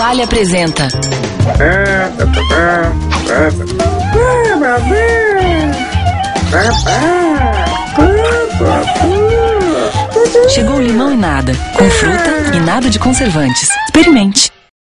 Vale apresenta. Chegou o limão e nada, com fruta e nada de conservantes. Experimente.